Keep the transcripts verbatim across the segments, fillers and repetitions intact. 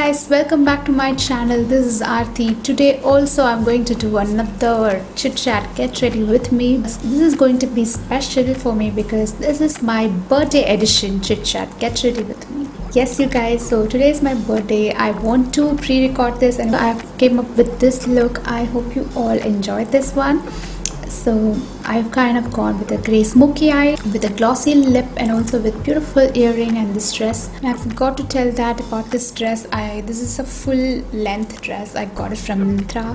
guys, welcome back to my channel. This is Aarti. Today also I'm going to do another chit chat get ready with me. This is going to be special for me because this is my birthday edition chit chat get ready with me. Yes you guys, so today is my birthday. I want to pre-record this and I came up with this look. I hope you all enjoyed this one. So I've kind of gone with a grey smoky eye, with a glossy lip, and also with beautiful earring and this dress. And I forgot to tell that about this dress. I this is a full length dress. I got it from Myntra.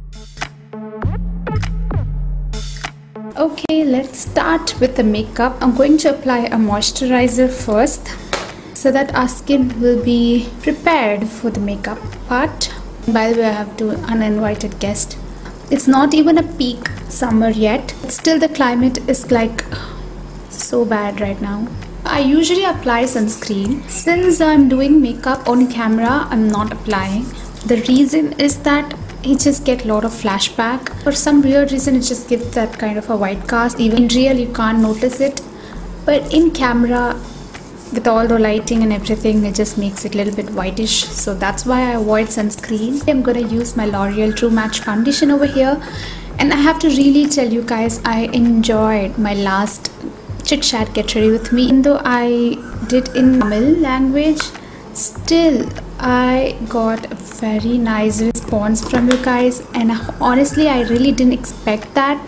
Okay, let's start with the makeup. I'm going to apply a moisturizer first so that our skin will be prepared for the makeup part. By the way, I have to uninvited guest. It's not even a peak summer yet. Still the climate is like so bad right now. I usually apply sunscreen. Since I'm doing makeup on camera, I'm not applying. The reason is that it just get a lot of flashback. For some weird reason it just gives that kind of a white cast. Even in real you can't notice it. But in camera, with all the lighting and everything, it just makes it a little bit whitish, so that's why I avoid sunscreen. I'm gonna use my L'Oreal True Match foundation over here, and I have to really tell you guys, I enjoyed my last chit chat get ready with me. Even though I did in Tamil language, still I got a very nice response from you guys, and honestly I really didn't expect that.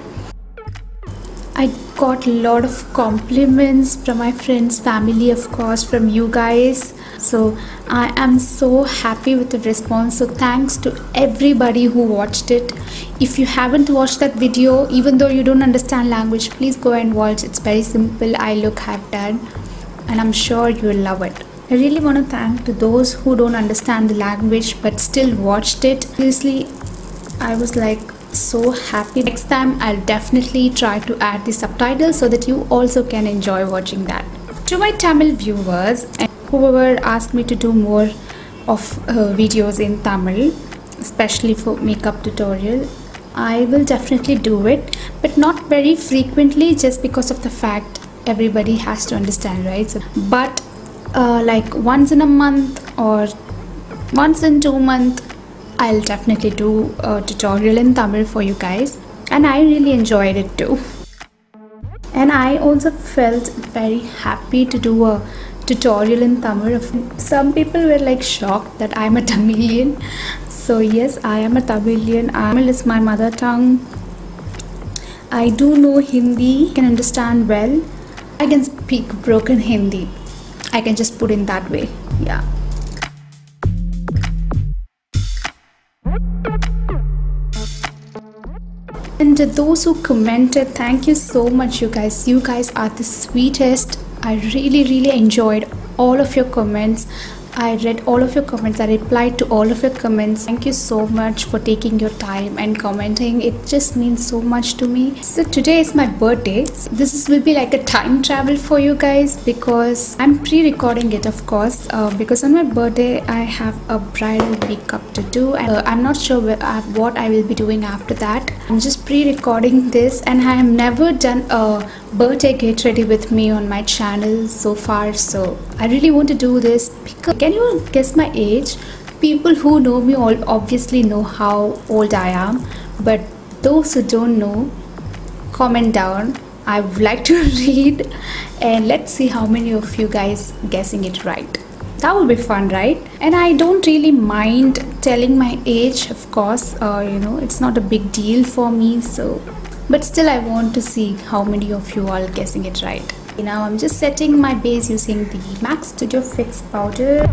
I got a lot of compliments from my friends, family, of course, from you guys. So I am so happy with the response. So thanks to everybody who watched it. If you haven't watched that video, even though you don't understand language, please go and watch. It's very simple. I look have done, and I'm sure you will love it. I really want to thank to those who don't understand the language but still watched it. Seriously, I was like so happy. Next time I'll definitely try to add the subtitles so that you also can enjoy watching that. To my Tamil viewers and whoever asked me to do more of uh, videos in Tamil, especially for makeup tutorial, I will definitely do it, but not very frequently, just because of the fact everybody has to understand, right? So, but uh, like once in a month or once in two months I'll definitely do a tutorial in Tamil for you guys, and I really enjoyed it too. And I also felt very happy to do a tutorial in Tamil. Some people were like shocked that I'm a Tamilian. So yes, I am a Tamilian. Tamil is my mother tongue. I do know Hindi, can understand well. I can speak broken Hindi. I can just put in that way. Yeah. And those who commented, thank you so much you guys. You guys are the sweetest. I really really enjoyed all of your comments. I read all of your comments. I replied to all of your comments. Thank you so much for taking your time and commenting. It just means so much to me. So today is my birthday. So this is, will be like a time travel for you guys, because I'm pre-recording it, of course, uh, because on my birthday I have a bridal makeup to do, and uh, I'm not sure what I will be doing after that. I'm just pre-recording this, and I have never done a birthday get ready with me on my channel so far, so I really want to do this. Because can you guess my age? People who know me all obviously know how old I am, but those who don't know, comment down. I would like to read, and let's see how many of you guys guessing it right. That would be fun, right? And I don't really mind telling my age, of course. Uh, you know, it's not a big deal for me, so but still I want to see how many of you are guessing it right. Now I'm just setting my base using the MAC Studio Fix powder.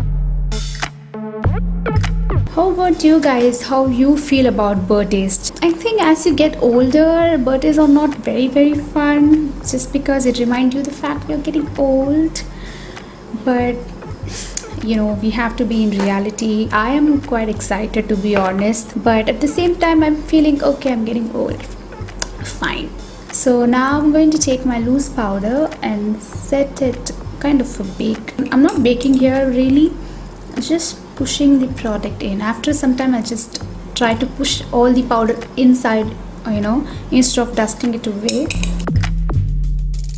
How about you guys? How you feel about birthdays? I think as you get older, birthdays are not very very fun, just because it reminds you the fact you're getting old. But you know, we have to be in reality. I am quite excited, to be honest, but at the same time I'm feeling okay, I'm getting old. Fine. So now I'm going to take my loose powder and set it kind of a bake. I'm not baking here really, just pushing the product in. After some time I just try to push all the powder inside, you know, instead of dusting it away.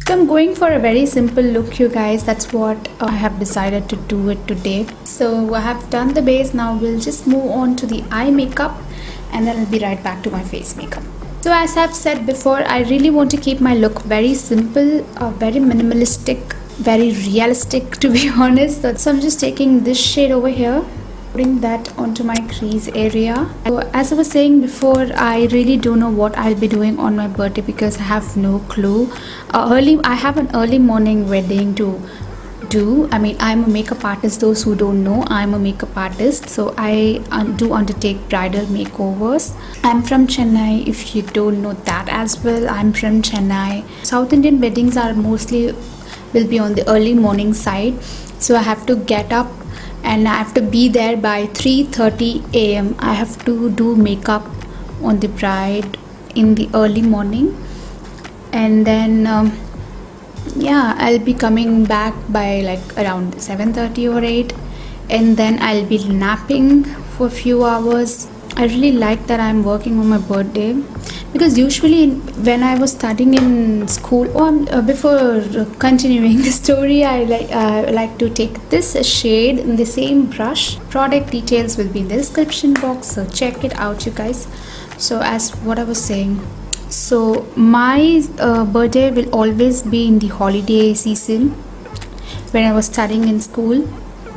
So I'm going for a very simple look, you guys. That's what I have decided to do it today. So I have done the base. Now we'll just move on to the eye makeup, and then I'll be right back to my face makeup. So as I've said before, I really want to keep my look very simple, uh, very minimalistic, very realistic, to be honest. So I'm just taking this shade over here, putting that onto my crease area. So as I was saying before, I really don't know what I'll be doing on my birthday because I have no clue. Uh, early, I have an early morning wedding to do. I mean, I'm a makeup artist. Those who don't know, I'm a makeup artist. So I um, do undertake bridal makeovers. I'm from Chennai, if you don't know that as well. I'm from Chennai. South Indian weddings are mostly, will be on the early morning side. So I have to get up and I have to be there by three thirty a m I have to do makeup on the bride in the early morning, and then um, yeah, I'll be coming back by like around seven thirty or eight, and then I'll be napping for a few hours. I really like that I'm working on my birthday, because usually when I was studying in school, oh, uh, before continuing the story, I like uh, like to take this shade in the same brush. Product details will be in the description box, so check it out, you guys. So as what I was saying, so my uh, birthday will always be in the holiday season. When I was studying in school,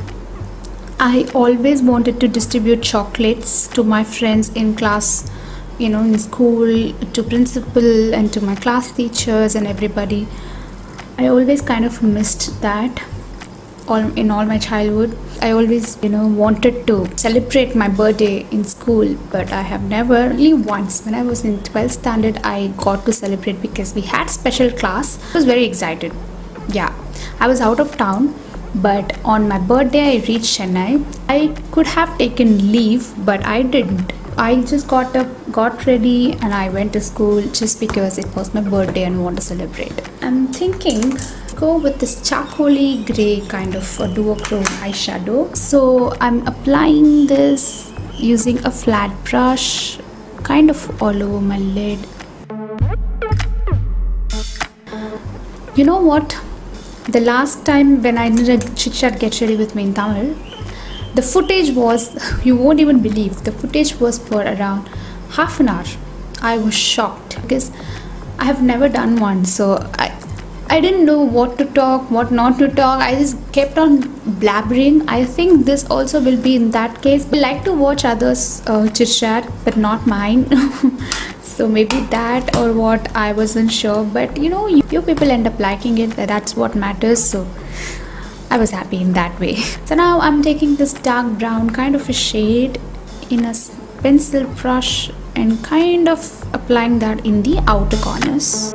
I always wanted to distribute chocolates to my friends in class, you know, in school, to principal and to my class teachers and everybody. I always kind of missed that all in all my childhood. I always, you know, wanted to celebrate my birthday in school, but I have never, only once when I was in twelfth standard, I got to celebrate because we had special class. I was very excited. Yeah, I was out of town, but on my birthday I reached Chennai. I could have taken leave, but I didn't. I just got up, got ready, and I went to school just because it was my birthday and want to celebrate. I'm thinking go with this charcoaly grey kind of a duochrome eyeshadow. So I'm applying this using a flat brush kind of all over my lid. You know what? The last time when I did a chit chat get ready with me in Tamil, the footage was, you won't even believe, the footage was for around half an hour. I was shocked because I have never done one, so I I didn't know what to talk, what not to talk. I just kept on blabbering. I think this also will be in that case. I like to watch others uh, chit chat, but not mine. So maybe that or what, I wasn't sure, but you know, you, you people end up liking it. That's what matters. So I was happy in that way. So now I'm taking this dark brown kind of a shade in a pencil brush and kind of applying that in the outer corners.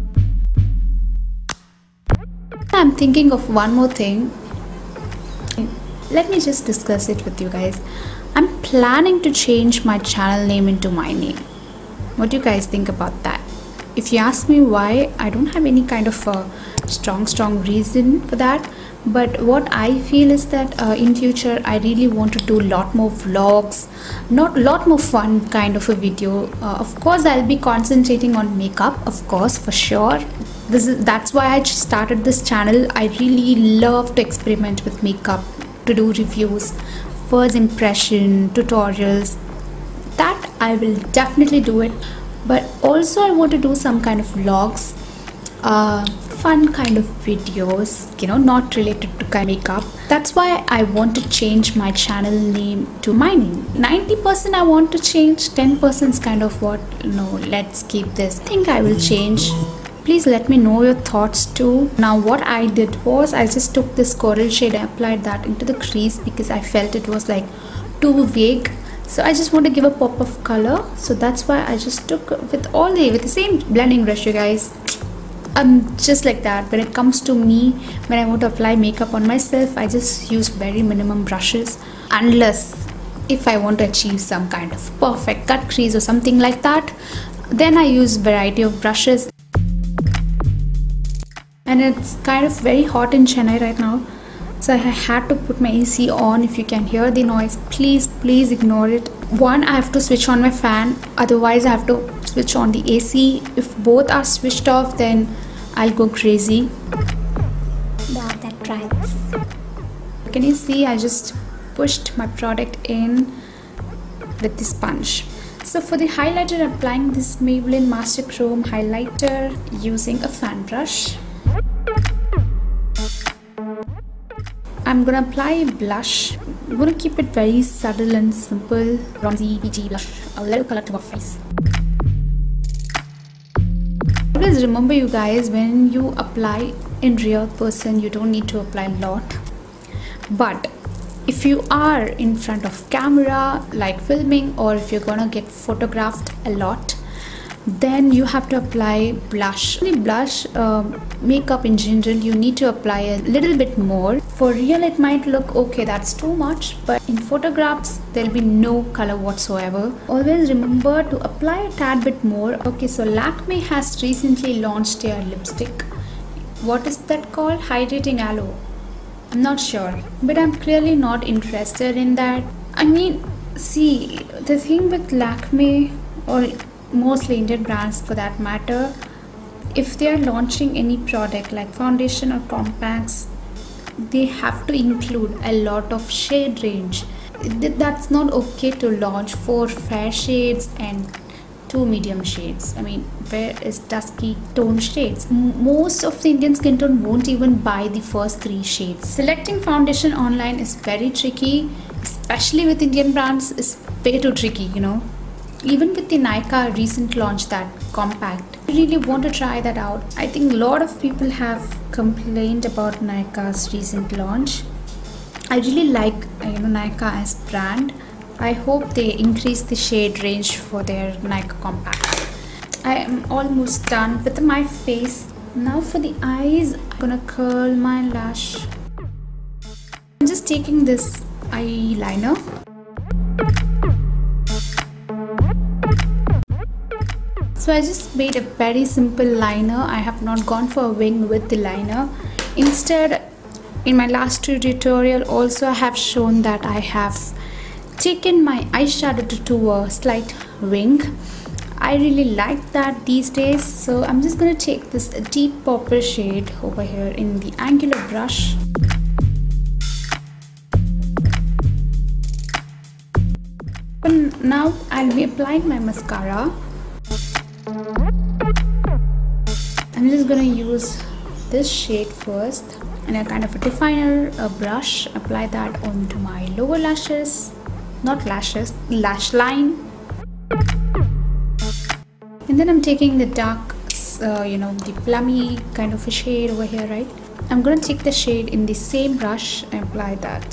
I'm thinking of one more thing. Let me just discuss it with you guys. I'm planning to change my channel name into my name. What do you guys think about that? If you ask me why, I don't have any kind of a strong strong reason for that, but what I feel is that uh, in future I really want to do a lot more vlogs, not lot more fun kind of a video. Uh, of course I'll be concentrating on makeup, of course, for sure. This is that's why I started this channel. I really love to experiment with makeup, to do reviews, first impression, tutorials. That I will definitely do it, but also I want to do some kind of vlogs, uh, fun kind of videos, you know, not related to makeup. That's why I want to change my channel name to my name. ninety percent I want to change, ten percent is kind of what, no, let's keep this. I think I will change. Please let me know your thoughts too. Now what I did was I just took this coral shade and applied that into the crease because I felt it was like too vague. So I just want to give a pop of color. So that's why I just took with all the with the same blending brush, you guys. Um, just like that. When it comes to me, when I want to apply makeup on myself, I just use very minimum brushes, unless if I want to achieve some kind of perfect cut crease or something like that, then I use variety of brushes. And it's kind of very hot in Chennai right now, so I had to put my A C on. If you can hear the noise, please please ignore it. One, I have to switch on my fan, otherwise I have to switch on the A C. If both are switched off, then I'll go crazy. Wow, that tracks. Can you see I just pushed my product in with the sponge. So for the highlighter, I'm applying this Maybelline Master Chrome highlighter using a fan brush. I'm gonna apply a blush. I'm gonna keep it very subtle and simple. Bronzy peachy blush, a little color to our face. Always remember, you guys, when you apply in real person, you don't need to apply a lot. But if you are in front of camera, like filming, or if you're gonna get photographed a lot, then you have to apply blush. Only blush, uh, makeup in general, you need to apply a little bit more. For real, it might look okay, that's too much, but in photographs, there'll be no color whatsoever. Always remember to apply a tad bit more. Okay, so Lakme has recently launched their lipstick. What is that called? Hydrating Aloe. I'm not sure, but I'm clearly not interested in that. I mean, see, the thing with Lakme, or mostly Indian brands for that matter, if they are launching any product like foundation or compacts, they have to include a lot of shade range. That's not okay to launch four fair shades and two medium shades. I mean, where is dusky tone shades? Most of the Indian skin tone won't even buy the first three shades. Selecting foundation online is very tricky, especially with Indian brands. Is way too tricky, you know. Even with the Nykaa recent launch, that compact, I really want to try that out. I think a lot of people have complained about Nykaa's recent launch. I really like, you know, Nykaa as brand. I hope they increase the shade range for their Nykaa compact. I am almost done with my face. Now for the eyes, I'm gonna curl my lash. I'm just taking this eyeliner. So I just made a very simple liner. I have not gone for a wing with the liner. Instead, in my last tutorial also I have shown that I have taken my eyeshadow to, to a slight wing. I really like that these days, so I'm just going to take this deep purple shade over here in the angular brush. And now I'll be applying my mascara. I'm just going to use this shade first, and a kind of a definer, a brush, apply that onto my lower lashes. Not lashes, lash line. And then I'm taking the dark, uh, you know, the plummy kind of a shade over here, right? I'm going to take the shade in the same brush and apply that.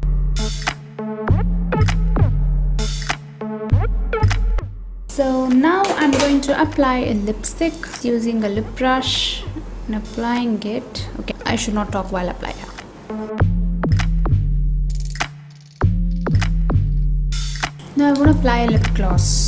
So now I'm going to apply a lipstick using a lip brush and applying it. Okay, I should not talk while applying it. Now I want to apply a lip gloss.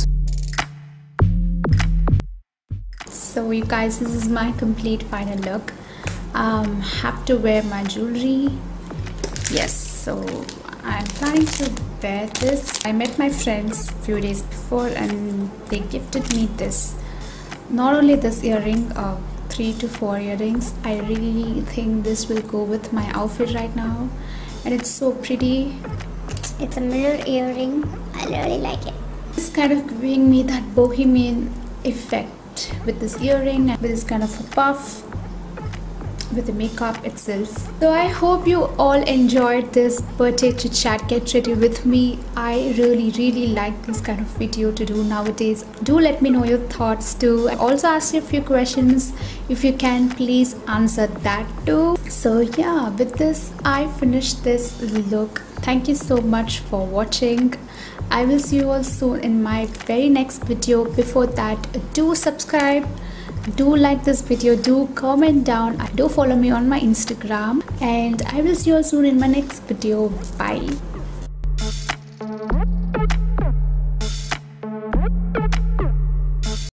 So you guys, this is my complete final look. Um, have to wear my jewelry. Yes, so I'm planning to wear this. I met my friends a few days before and they gifted me this. Not only this earring, uh, three to four earrings. I really think this will go with my outfit right now, and it's so pretty. It's a mirror earring. I really like it. It's kind of giving me that bohemian effect with this earring and with this kind of a puff with the makeup itself. So I hope you all enjoyed this birthday chit chat, get ready with me. I really really like this kind of video to do nowadays. Do let me know your thoughts too. I also asked you a few questions. If you can, please answer that too. So yeah, with this I finished this look. Thank you so much for watching. I will see you all soon in my very next video. Before that, do subscribe, do like this video, do comment down, do follow me on my Instagram, and I will see you all soon in my next video. Bye.